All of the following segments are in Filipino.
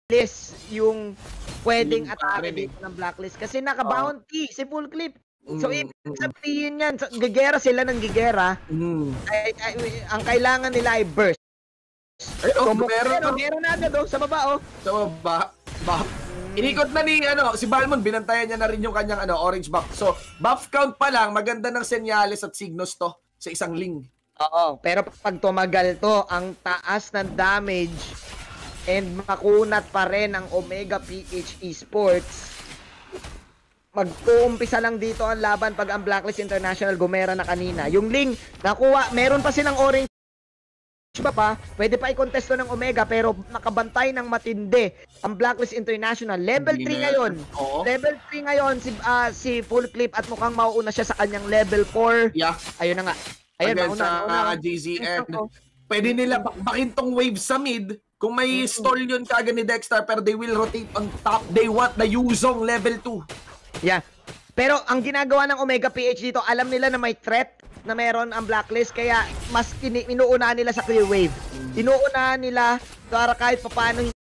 list yung pwedeng atake dito ng Blacklist kasi naka-bounty si Full Clip. So, ibig sabihin yan, gigera sila ng gigera, ang kailangan nila ay burst. So, meron na agad sa baba, Sa baba. Inikot na ni si Balmon, binantayan niya na rin yung kanyang orange buff. So, buff count pa lang, maganda ng senyales at signos to sa isang ling. Oo, pero pag tumagal to, ang taas ng damage and makunat pa rin ang Omega PH Esports. Mag-uumpisa lang dito ang laban pag ang Blacklist International gumera na kanina. Yung ling, nakuha, meron pa silang orange pa, pwede pa i-contest to ng Omega pero nakabantay ng matindi ang Blacklist International. Level 3 ngayon. Level 3 ngayon si Full Clip at mukhang mauuna siya sa kanyang level 4. Yeah. Ayun na nga. Ayun, mauna. GZN. Pwede nila bakbakin tong wave sa mid. Kung may stall yun kagad ni Dexter, pero they will rotate on top. They want the Yuzong level 2. Yeah. Pero ang ginagawa ng Omega PH dito, alam nila na may threat na meron ang Blacklist, kaya mas inuunahan nila sa clear wave. Inuunahan nila para kahit paano hindi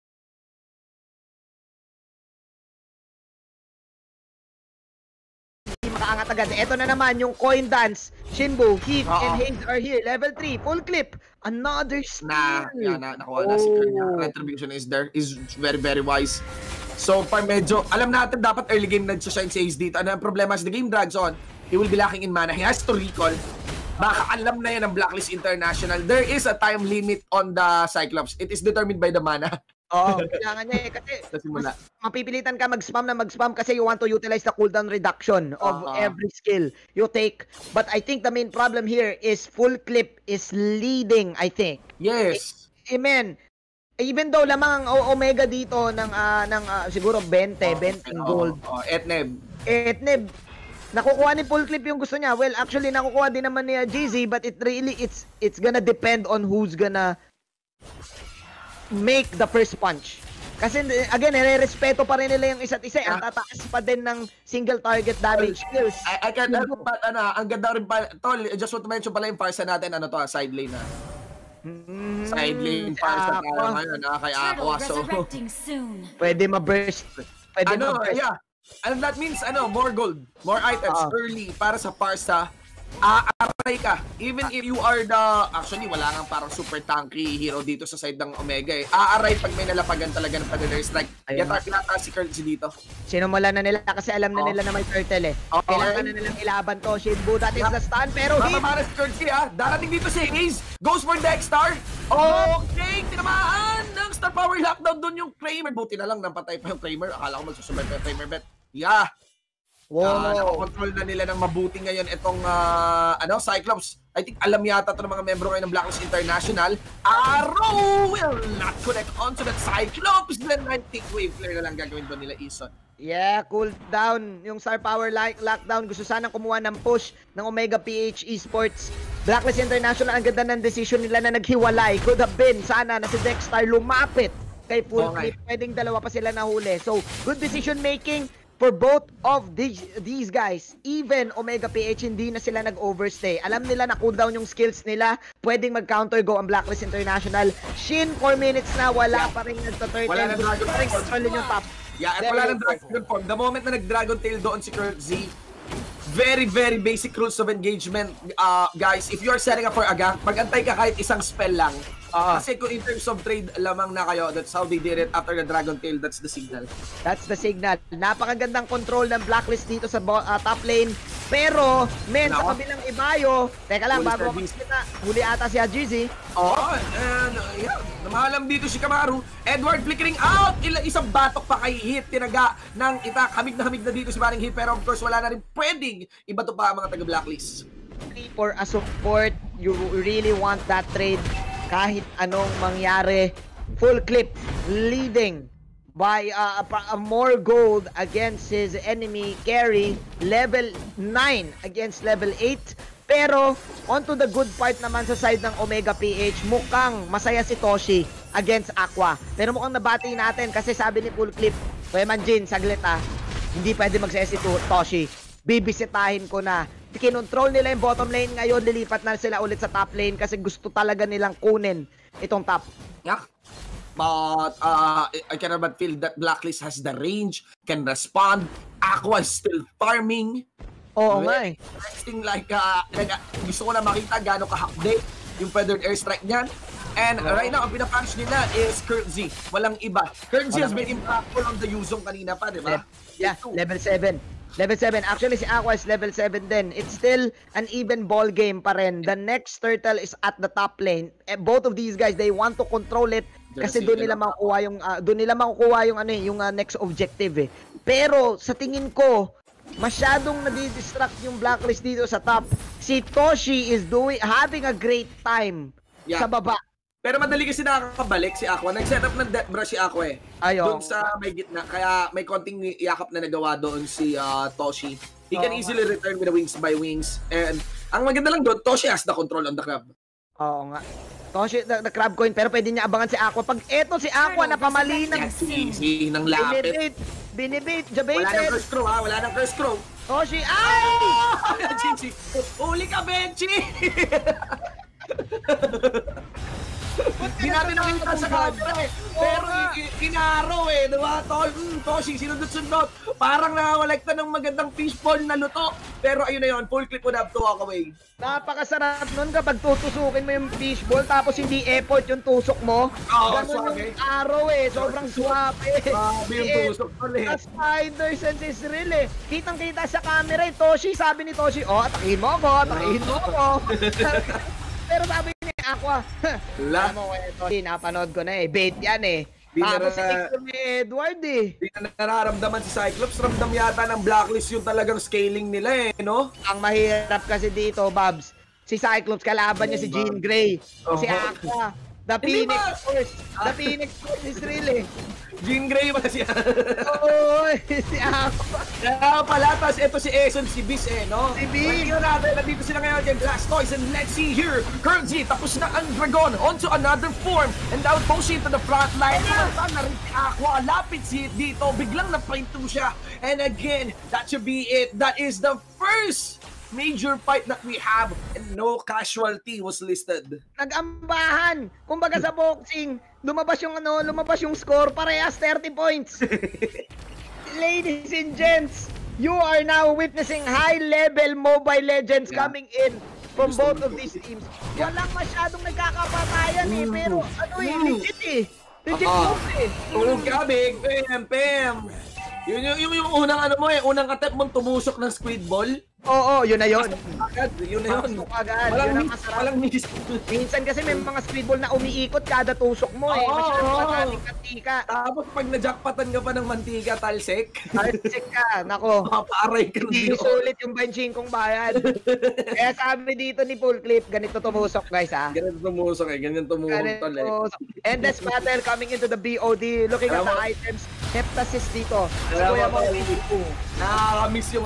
makaangat agad. Ito na naman yung coin dance. Shinbu, Heat, and Haze are here. Level 3, Full Clip. Another steal. Nakuha na si Retribution is there. Is very, very wise. So, medyo, alam natin dapat early game nag-shine si Haze dito. Ano ang problema? As the game drags on, he will be lacking in mana. He has to recall. Baka alam na yan ng Blacklist International. There is a time limit on the Cyclops. It is determined by the mana. Oo, kailangan niya kasi mapipilitan ka mag-spam kasi you want to utilize the cooldown reduction of every skill you take. But I think the main problem here is Full Clip is leading, I think. Yes. Amen. Even though lamang ang Omega dito ng siguro 20 gold. Etneb. Nakukuha ni Full Clip yung gusto niya. Well, actually nakukuha din naman ni GZ, but it's gonna depend on who's gonna make the first punch. Kasi again, nire-respeto pa rin nila yung isa't isa. Ang tataas pa din ng single target damage skills. I can't help but ang ganda rin pa. Tol, just want to mention pala yung Farsa natin, side lane na. Side lane Farsa tayo ngayon, kay Aqua. So, pwede ma-burst. Yeah. And that means, more gold, more items early para sa Farsa. Aaray ka. Even if you are actually, wala nga parang super tanky hero dito sa side ng Omega eh. Aaray pag may nalapagan talaga ng Predator Strike. Yata si Curtsy dito. Sinumala na nila kasi alam na nila na may turtle eh. Kailangan na nilang ilaban to. Shinbu, that is the stun. Pero para si Curtsy darating dito si Haze. Goes for Dexter. Okay, tinamaan ng Star Power Lockdown doon yung Kramer. Buti na lang, napatay pa yung Kramer. Akala ko magsusumay pa yung Kramer bet. Yeah. Nakakontrol na nila ng mabuti ngayon itong Cyclops. I think alam yata ito ng mga membro ngayon ng Blacklist International. Arrow will not connect onto that Cyclops. Then I think wave flare na lang gagawin doon nila Ison. Yeah, cool down yung Star Power lockdown. Gusto sanang kumuha ng push ng Omega PH Esports. Blacklist International, ang ganda ng decision nila na naghiwalay. Could have been sana na si Dexter lumapit kay Full Clip. Pwedeng dalawa pa sila nahuli. So, good decision making for both of these guys. Even Omega PH, hindi na sila nag-overstay. Alam nila na cooldown yung skills nila. Pwedeng mag-counter go ang Blacklist International. Shin, 4 minutes na, wala pa rin nagto-turtle. Wala na Dragon Tail. Yung top. Yeah, at wala ng Dragon form. The moment na nag-Dragon Tail doon si Kurt Z, very, very basic rules of engagement. Guys, if you are setting up for a gank, mag-antay ka kahit isang spell lang. Kasi kung in terms of trade lamang na kayo, that's how they did it after the Dragon Tail. That's the signal. That's the signal. Napakagandang control ng Blacklist dito sa top lane. Pero, sa kabilang ibayo, teka lang, bago ako kita, huli ata si Ajizi. Namahalam dito si Kamaru. Edward flickering out. Isang batok pa kay Hit. Tinaga ng hamig na dito si Maring Hit. Pero of course, wala na rin pwedeng iba to pa ang mga taga-Blacklist. For a support, you really want that trade. Kahit anong mangyari, Full Clip leading by more gold against his enemy carry, level 9 against level 8. Pero onto the good part naman sa side ng Omega PH, mukhang masaya si Toshi against Aqua. Pero mukhang nabati natin kasi sabi ni Full Clip, Kuya Manjin, saglit hindi pwede magsaya si Toshi. Bibisitahin ko na. Kinontrol nila yung bottom lane ngayon, lilipat na sila ulit sa top lane kasi gusto talaga nilang kunin itong top. Yeah. But I cannot but feel that Blacklist has the range, can respond. Aqua is still farming. Oo nga eh. Texting like, gusto ko na makita gano'ng kahakde yung feathered airstrike niyan. And right now, ang pinapunish nila is Kurtz. Walang iba. Kurtz has been impactful on the Yuzong kanina pa, di ba? Yeah, level 7. Level 7. Actually, si Aqua is level 7 din. It's still an even ball game pa rin. The next turtle is at the top lane. Both of these guys, they want to control it kasi doon nila makukuha yung next objective eh. Pero sa tingin ko, masyadong nadidistract yung Blacklist dito sa top. Si Toshi is having a great time sa baba. Pero madali kasi nakakabalik si Aqua. Nag-set up ng death brush si Aqua eh. Doon sa may gitna. Kaya may konting yakap na nagawa doon si Toshi. He can easily return with the wings by wings. And ang maganda lang doon, Toshi has the control on the crab. Oo nga. Toshi, the crab coin. Pero pwede niya abangan si Aqua. Pag eto si Aqua, napamali ng... Easy ng lapit. Binibait, jabated. Wala nang first crow ha, wala nang first crow. Toshi, ay! Chichi, uli ka, Benchi! Hindi natin nakita sa camera eh. Pero inaraw eh, diba? Toshi, sinundot-sundot. Parang nakawalekta ng magandang fishball na luto. Pero ayun na yun, full clip would have to walk away. Napakasarap nun kapag tutusukin mo yung fishball tapos hindi effort yung tusok mo. Ganun yung araw eh, sobrang swabe. Grabe yung tusok ulit. The spider sense is real eh. Kitang-kita sa camera eh, Toshi, sabi ni Toshi, atakin mo ako. Pero sabi ni Aqua, alam mo Toshi, napanood ko na eh, bait yan eh. Tapos ni Edward eh. Di na nararamdaman si Cyclops, ramdam yata ng Blacklist yung talagang scaling nila eh, no? Ang mahirap kasi dito, Babs, si Cyclops, kalaban niya si Jean Grey. Si Aqua, the Phoenix Force. The Phoenix Force is real eh. Jean Grey ba siya? Oo, si Aqua. Kaya pala, tapos ito si Eson, si Biz eh, no? Si Biz. Tingnan natin, nandito sila ngayon kay Blastoise, and let's see here, Kurtz, tapos na ang Dragon, onto another form, and now pushing to the front line. Pumunta na rin si Aqua, lapit si dito, biglang napainto siya. And again, that should be it. That is the first major fight that we have, and no casualty was listed. Nag-ambahan. Kumbaga sa boxing, lumabas yung score, parehas 30 points. Ladies and gents, you are now witnessing high-level Mobile Legends coming in from both of these teams. Walang masyadong nagkakapatayan eh, pero legit eh. Legit move eh. Tulog ka, big. Pem. Yung unang unang attempt mong tumusok ng squid ball. Oo, yun na yun. Yun na yun. Agad. Walang miss. Minsan kasi may mga squid ball na umiikot kada tusok mo eh. Masyadong maraming mantika. Tapos pag na-jackpotan ka pa ng mantika, talsik. Talsik ka, nako. Maparay ka rin. Hindi sulit yung benching kong bayan. Kaya sabi dito ni Full Clip, ganito tumusok guys ha. Ganito tumusok eh, ganyan tumuhong eh. Endless battle coming into the BOD. Looking at the items, Heptasis dito. Kuya mo, nakakamiss yung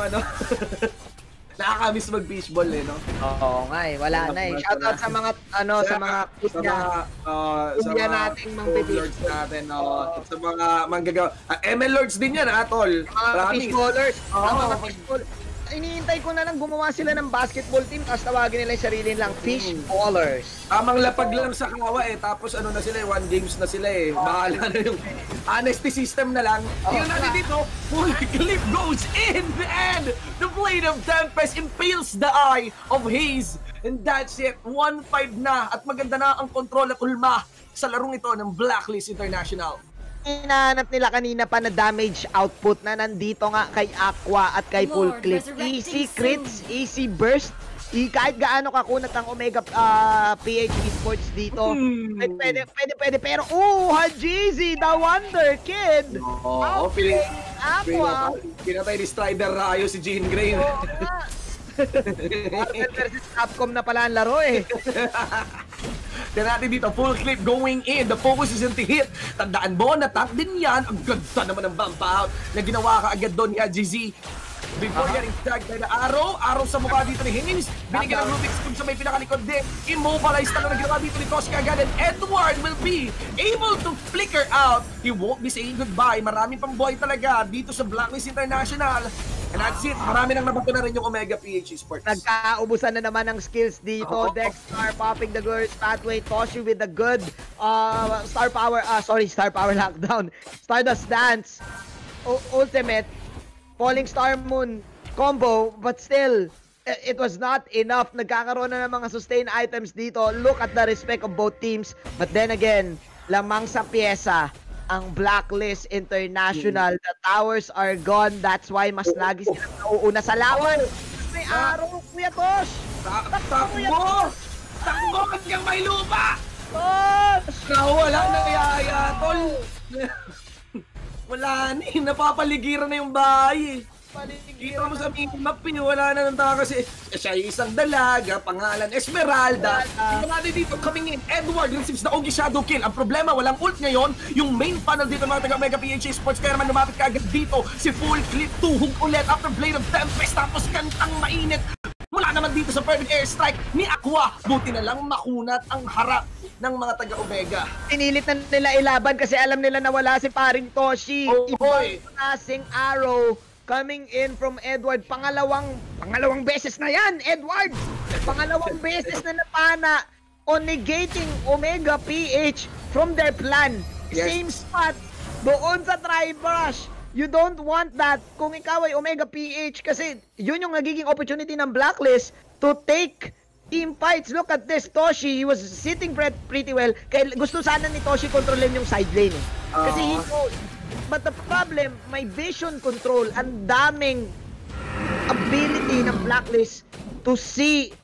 nakakamiss mag-fishball eh, no? Oo nga eh, wala na eh. Shoutout sa mga, sa mga kuya nating lords natin, sa mga manggagawa. ML Lords din yan, tol. Mga fishballers. Mga fishballers. Iniintay ko na lang gumawa sila ng basketball team tapos tawagin nila yung sarili nilang fishballers. Tamang lapag lang sa kawa eh, tapos na sila eh, 1 games na sila eh. Bahala na yung honesty system na lang. Tingnan natin dito, full clip goes in and the Blade of Tempest impales the eye of Haze. And that's it, 1-5 na at maganda na ang kontrol at ulma sa larong ito ng Blacklist International. Hinahanap nila kanina pa na damage output na nandito nga kay Aqua at kay Full Clip. Easy crits, easy burst. Kahit gaano kakunat ang Omega PH Esports dito. Pwede. Pero, Hajizi, the Wonder Kid! Aqua! Pinatay ni Strider Rayo si Jean Grey. Marvel versus Capcom na pala ang laro eh. Tignan natin dito, Full Clip going in. The focus is into hit. Tandaan mo, na-tank din yan. Ang ganda naman ng bump out na ginawa ka agad doon ni GZ. Before getting tagged by the arrow sa mukha dito ni Higgins. Binigyan ng Rubik's Cube sa may pinakalikod din. Immobilized na ginawa dito ni Toshka agad. And Edward will be able to flicker out. He won't be saying goodbye. Maraming pang buhay talaga dito sa Blacklist International. And that's it. Marami nang nabato na rin yung Omega PH Esports. Nagkaubusan na naman ng skills dito. Dexter popping the Glorious Pathway. Toshi with the good Star Power Lockdown. Stardust Dance. Ultimate. Falling Star Moon combo. But still, it was not enough. Nagkakaroon na ng mga sustain items dito. Look at the respect of both teams. But then again, lamang sa pyesa ang Blacklist International. The towers are gone. That's why mas lagi silang nauuna sa lawan. May araw, Kuya Tosh! Takbo! Takbo hanggang may lupa! Tosh! Wala na kaya, tol. Wala na eh. Napapaligiran na yung bahay eh. Kita mo sa minimap, wala na ng tao kasi siya isang dalaga, pangalan Esmeralda. Ito natin dito, coming in, Edward receives the Ogi Shadow Kill. Ang problema, walang ult ngayon. Yung main funnel dito mga taga Mega PH Esports, kaya naman lumapit ka agad dito. Si Full Clip, tuhog ulit after Blade of Tempest, tapos kantang mainit. Mula naman dito sa perfect airstrike ni Aqua. Buti na lang makunat ang harap ng mga taga-Omega. Pinilit na nila ilaban kasi alam nila na wala si paring Toshi. Ibang klaseng arrow coming in from Edward. Pangalawang beses na yan, Edward! Pangalawang beses na napana on negating Omega PH from their plan. Yes. Same spot doon sa Tri-Brush. You don't want that kung ikaw ay Omega PH kasi yun yung nagiging opportunity ng Blacklist to take team fights. Look at this, Toshi, he was sitting pretty well. Kaya gusto sana ni Toshi kontrolin yung side lane eh. Kasi he knows. But the problem, may vision control, ang daming ability ng Blacklist to see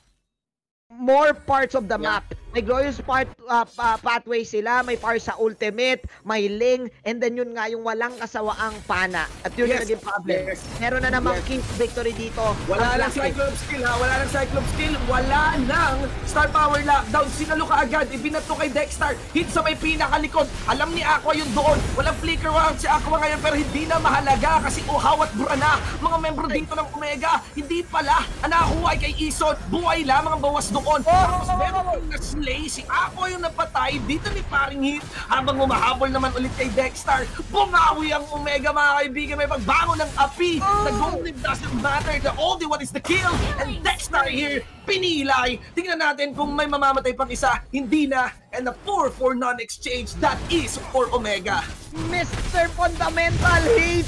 more parts of the map. May Glorious Pathway sila, may power sa ultimate, may Ling, and then yun nga yung walang kasawaang pana. At yun yung naging problem. Meron na namang key victory dito. Wala lang Cyclops skill ha, wala lang Cyclops skill, wala nang Star Power Lockdown. Sinalo ka agad, ibinato kay Dexter, hit sa may pinakalikod. Alam ni Aqua yun doon, walang flicker round si Aqua ngayon pero hindi na mahalaga kasi uhaw at burana. Mga membro dito ng Omega, hindi pala, ang nakakuha ay kay Ison, buhay lamang ang bawas doon. Tapos meron yung na-slay, si Aqua yung napatay dito ni paring Hit. Habang humahabol naman ulit kay Dexter, bumawi ang Omega mga kaibigan, may pagbango ng api. The goal doesn't matter, the only one is the kill. And Dexter here, pinilay. Tingnan natin kung may mamamatay pang isa, hindi na. And a 4-4 non-exchange, that is for Omega. Mr. Fundamental Hate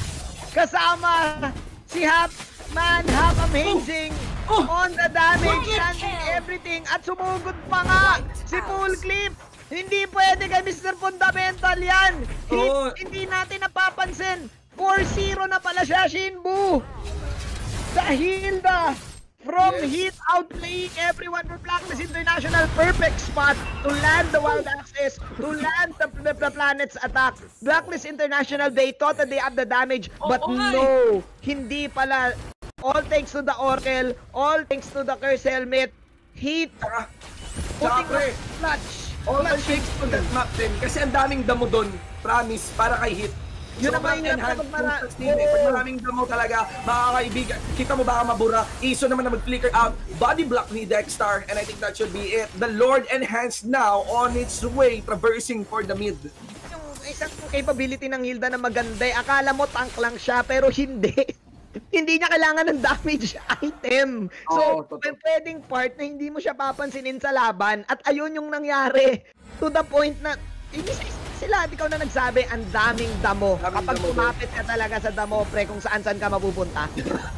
kasama si Hap Amazing on the damage and everything at sumugod pa nga si Full Clip. Hindi pwede kay Mr. Fundamental yan. Hindi natin napapansin. 4-0 na pala siya, Shinbu. The Hilda from Hit outplaying everyone for Blacklist International. Perfect spot to land the wild access, to land the planet's attack. Blacklist International, they thought that they had the damage, but no, hindi pala. All thanks to the Oracle, all thanks to the Curse Helmet. Heat putting the clutch. All thanks to that map din. Kasi ang daming damo doon. Promise, para kay Hit. Yun ang mahirap enhance pag maraming damo talaga, mga kaibigan. Kita mo baka mabura. Iso naman na mag-flicker out. Body block ni Dexter. And I think that should be it. The Lord enhanced now on its way, traversing for the mid. Yung isang capability ng Hilda na maganda, akala mo tank lang siya, pero hindi. Hindi niya kailangan ng damage item. So, may pwedeng part na hindi mo siya papansinin sa laban. At ayun yung nangyari. To the point na, sila, ikaw na nagsabi, ang daming damo. Kapag kumapit ka talaga sa damo, pre, kung saan-saan ka mapupunta.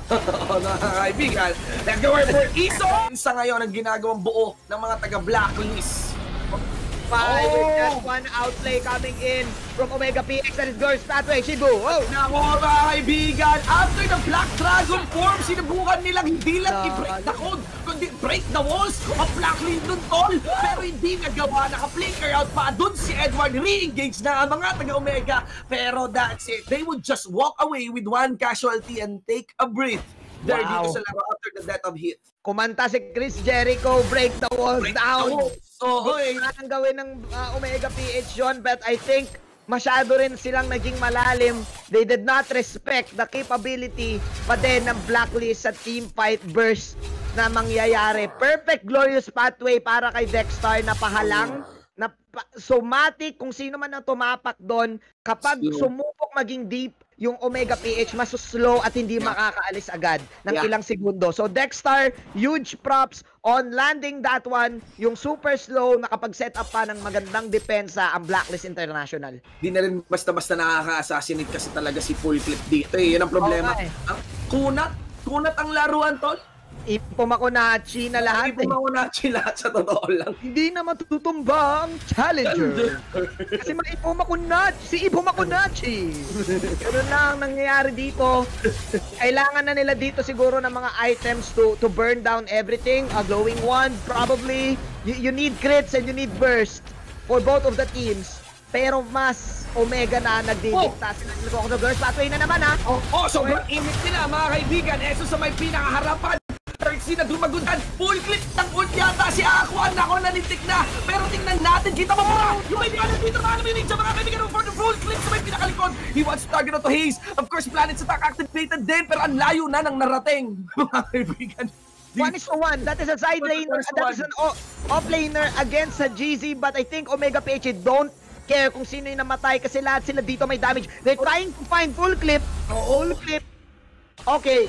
Kaibigan, let's go for Iso! Sa ngayon, ang ginagawang buo ng mga taga-Blacklist. One outplay coming in from Omega PX and his Glorious Pathway. Shibu, Nako mga kaibigan, after the Black Dragon form, sinubukan nilang hindi lang i-break the code, kundi break the walls of Blacklist dun, tol. Pero hindi nagawa, naka-flicker out pa dun si Edward, re-engage na ang mga taga-Omega. Pero that's it, they would just walk away with one casualty and take a breath. They're dito sa laro after the death of Hit. Kumanta si Chris Jericho, break the walls down. Ang gawin ng Omega PH yun, but I think masyado rin silang naging malalim. They did not respect the capability pa din ng Blacklist sa team fight burst na mangyayari. Perfect Glorious Pathway para kay Dexter na pahalang, na somatic, kung sino man ang tumapak doon, kapag sumubok maging deep, yung Omega PH mas slow at hindi makakaalis agad ng ilang segundo. So Dexter, huge props on landing that one. Yung super slow, nakapag-set up pa ng magandang depensa ang Blacklist International. Di na rin basta-basta nakaka-assassinate kasi talaga si Full Clip dito eh. Yan ang problema. Okay. Ang kunat ang laruan, tol. Ipumakunachi na lahat. Ipumakunachi lahat sa totoo lang. Hindi na matutumba ang challenger. Kasi maipumakunachi, si Ipumakunachi. Ganun na ang nangyayari dito. Kailangan na nila dito siguro ng mga items to burn down everything. A glowing wand, probably. You need crits and you need burst for both of the teams. Pero mas Omega na nagdidikta sila. Nagkoko sa girls, pathway na naman ha. Sobrang init nila mga kaibigan. Eso sa may pinakaharapan. Trixie na dumagutan. Full clip ng ult yata si Aquan. Nako, nalitik na. Pero tingnan natin. Kita mo ba? Yung may ano dito mga kaminig sa mga kaibigan for the full clip sa may pinakalikod. He wants to target to Haze. Of course, Planet's attack activated din. Pero ang layo na ng narating. Mga kaibigan. 1-1. That is a side laner. That is an off-laner against sa GZ. But I think Omega PH don't care kung sino yung namatay kasi lahat sila dito may damage. They're trying to find full clip. Full clip. Okay.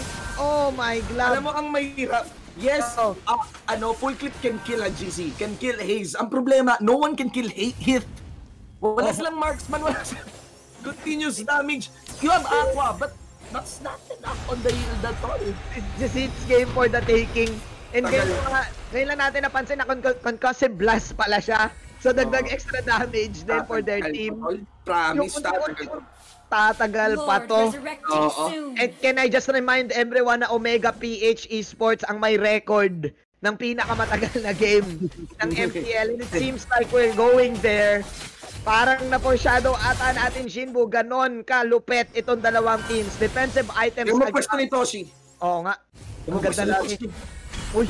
Oh my God. Alam mo ang mahirap. Yes, full clip can kill a GZ, can kill Haze. Ang problema, no one can kill Heath. Wala silang marksman, wala silang continuous damage. You have Aqua, but that's not enough on the hill at all. It's game for the taking. And ngayon lang natin napansin na concussive blast pala siya. So dagdag extra damage din for their team. Promise, tatagal pa to. And can I just remind everyone na Omega PH Esports ang may record ng pinakamatagal na game ng MPL. And it seems like we're going there. Parang na-foreshadow ata natin, Shinbu, ganon kalupet itong dalawang teams. Defensive items. Yung mag-pwesto ni Toshi. Oo nga. Ang ganda lagi. Uy,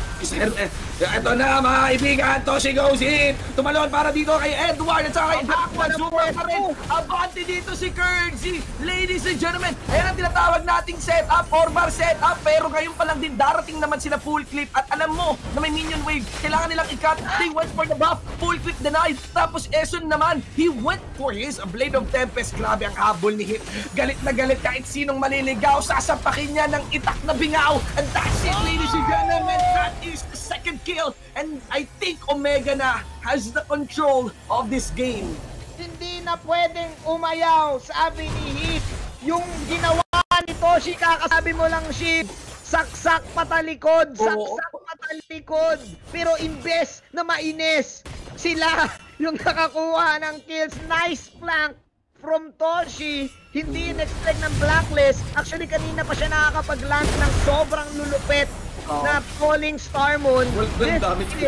ito na mga kaibigan, Toshi goes in. Tumalon para dito kay Edward at saka kay Aquan. Super pa rin. Abante dito si Kurtzy. Ladies and gentlemen, ayan ang tinatawag nating setup, 4-bar setup. Pero ngayon pa lang din darating naman sila full clip. At alam mo na may minion wave. Kailangan nilang i-cut. They went for the buff. Full clip denied. Tapos Esun naman, he went for his Blade of Tempest. Grabe ang habol ni Hit. Galit na galit kahit sinong maliligaw. Sasapakin niya ng itak na bingaw. And that's it, ladies and gentlemen. That is the second kill, and I think Omega na has the control of this game. Hindi na pwedeng umayaw, sabi ni Heath. Yung ginawa ni Toshi, kakasabi mo lang, Shib, saksak patalikod, saksak patalikod. Pero imbes na mainis, sila yung nakakuha ng kills. Nice flank from Toshi. Hindi in-expect ng Blacklist. Actually, kanina pa siya nakakapag-land ng sobrang lulupet na Falling Star Moon. This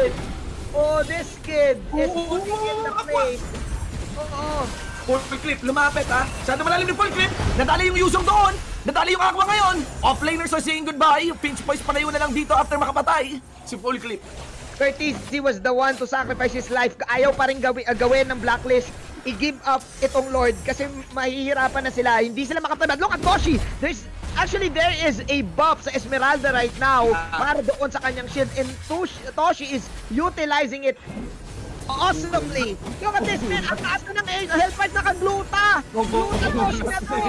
kid is putting in the play. Full clip, lumapit ha. Saan malalim yung full clip? Nadali yung Yuzong doon. Nadali yung Aqua ngayon. Offlaners are saying goodbye. Pinch Boys palayo na lang dito after makapatay. Si full clip. Curtis was the one to sacrifice his life. Ayaw pa rin gawin ng Blacklist. I-give up itong Lord kasi mahihirapan na sila. Hindi sila makapatay. Look at Toshi. There is a buff sa Esmeralda right now para doon sa kanyang shield, and Toshi is utilizing it awesomely. Look at this, man. Ang taas na ng Hellfight na kagluta. Gluta Toshi na to.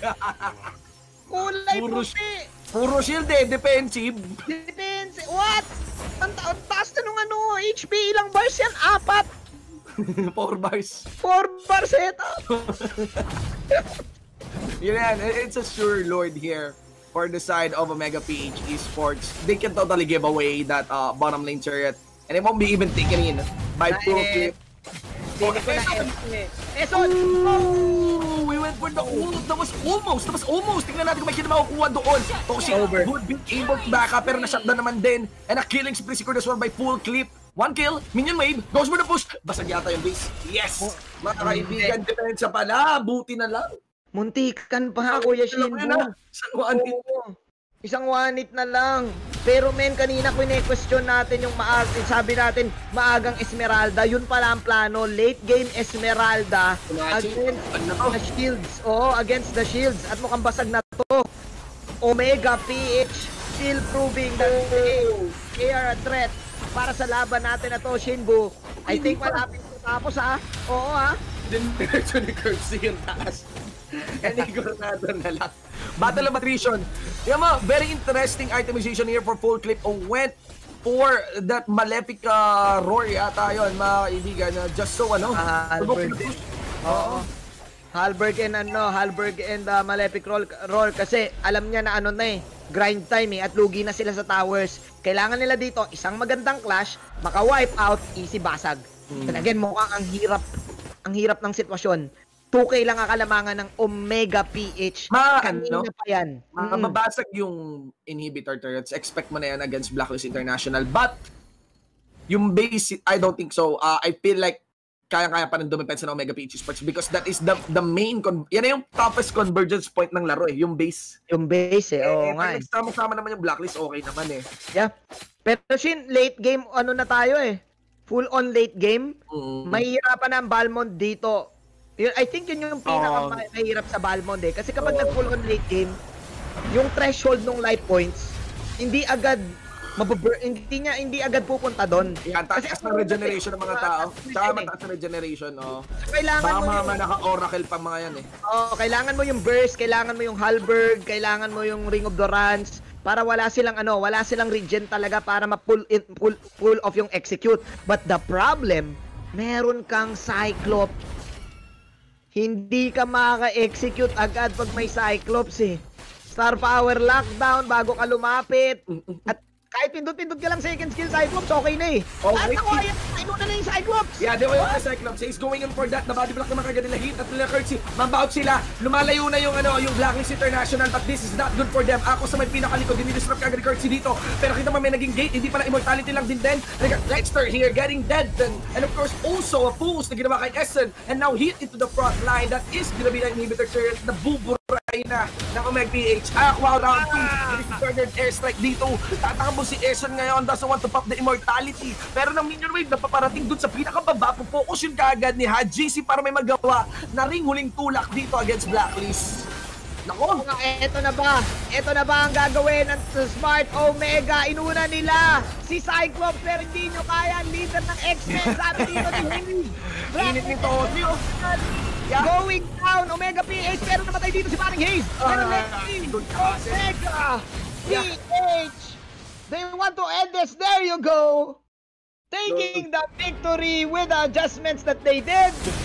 Kulay puti. Puro shield eh, defensive. Defensive. What? Ang taas na nung HP. Ilang bars yan? 4. 4 bars. 4 bar setup. Yan, it's a sure Lord here for the side of Omega PH Esports. They can totally give away that bottom lane turret, and it won't be even taken in by Full Clip. We went for the ult. That was almost. Tingnan natin kung may makukuha doon. Toshi would be able to back up, pero na-shutdown naman din. And a killing spree secured as well by Full Clip. 1 kill, minion wave, goes for the push. Basag yata yung base. Yes! Mga kaibigan, depensa pala. Buti na lang. Muntikan pa, Kuya Shinbu. Isang one-hit. Isang one-hit na lang. Pero men, kanina kine-question natin yung sabi natin, maagang Esmeralda. Yun pala ang plano. Late game Esmeralda against the Shields. Against the Shields. At mukhang basag na to. Omega PH still proving that they are a threat para sa laban natin na to, Shinbu. I think malapit Tapos oo Then diretso ni Curtsy yung taas. Enigornado na lang. Battle of Attrition. Yung mga very interesting itemization here for full clip went for that Malefic roar yata yun, mga kaibigan. Just so Halberd din. Oo. Halberd and Malefic roar kasi alam niya na grind time at lugi na sila sa towers. Kailangan nila dito isang magandang clash, maka-wipe out, easy basag. And again, mukhang ang hirap ng sitwasyon. 2K lang ang kalamangan ng Omega PH. Kanina pa yan. Mababasag yung inhibitor turrets. Expect mo na yan against Blacklist International. But, yung base, I don't think so. I feel like kaya-kaya pa rin dumipensa ng Omega PH Sports because that is the main, yan na yung toughest convergence point ng laro yung base. Yung base oo nga. Sama naman yung Blacklist, okay naman Yeah. Pero Shin, late game, na tayo full on late game. Mahihirapan na ang Balmond dito. I think yun yung pinaka-mahirap sa Balmond kasi kapag nag-full on late game, yung threshold ng life points, hindi agad hindi agad pupunta doon. Yan, taas ng regeneration ng mga tao. Tsaka mataas ng regeneration, Kailangan mo yung naka-oracle pa mga yan kailangan mo yung burst, kailangan mo yung halberd, kailangan mo yung ring of Durance para wala silang regen talaga para ma-pull off yung execute. But the problem, meron kang Cyclops. Hindi ka makaka-execute agad pag may Cyclops Star power lockdown bago ka lumapit. At kahit pindot-pindot ka lang second skill Cyclops, okay na Okay. At ako, inuna na yung Cyclops. Yeah, they were yung Cyclops. He's going in for that. Na body block naman kagad nila hit at nila Curtsy. Mambaut sila. Lumalayo na yung yung Blacklist International, but this is not good for them. Ako sa may pinakalikod, dinidisrupt kagad ni Curtsy dito. Pero kita mo may naging gate, hindi pala immortality lang din. Dexter here getting dead. And of course, also a boost na ginawa kay Essen. And now hit into the front line. That is gonna be the inhibitor turret na buburay na ng Omega PH. Wow, round 2. This airstrike dito. Tatakbo si Essen ngayon, doesn't want to pop the immortality. Pero ng minion wave na paparating dun sa pinakababa, focus yun kaagad ni GC para may magawa na ring huling tulak dito against Blacklist. Nako! Eto na ba ang gagawin ng Smart Omega? Inuna nila si Cyclops pero hindi nyo kaya. Leader ng X-Men, sabi dito ni Henry. Init nito. Going down, Omega PH, pero namatay dito si Manning Hayes. Pero Omega PH, they want to end this. There you go. Taking the victory with the adjustments that they did.